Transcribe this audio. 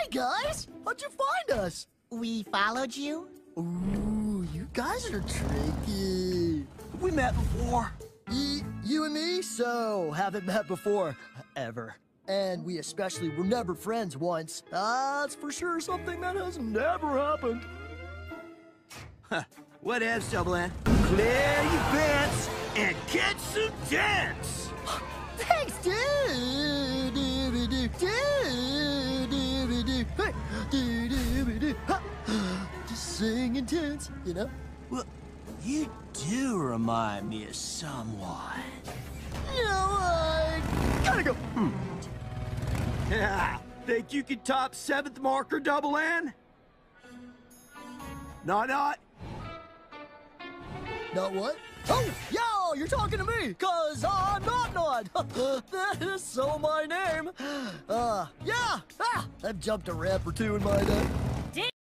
Hey guys, how'd you find us? We followed you? Ooh, you guys are tricky. We met before. You and me? So, haven't met before. Ever. And we especially were never friends once. That's for sure something that has never happened. What else, Double N? Clear your pants and get some dance! Thanks, dude. Just sing and dance, you know? Well, you do remind me of someone. You know, I gotta go. Yeah, think you can top 7th marker, Double N? Not. Not what? Oh, yo, you're talking to me, cause I'm not. That is so my name. Yeah, I've jumped a ramp or two in my day.